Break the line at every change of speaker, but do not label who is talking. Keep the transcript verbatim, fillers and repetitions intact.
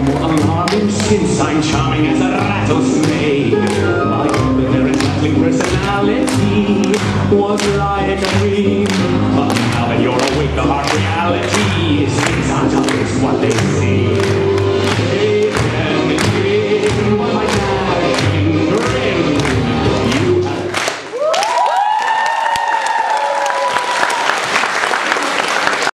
more alarming since I'm charming as a rattlesnake. My glitter and battling personality was like a dream. But now that you're awake, the hard reality is things aren't always what they seem.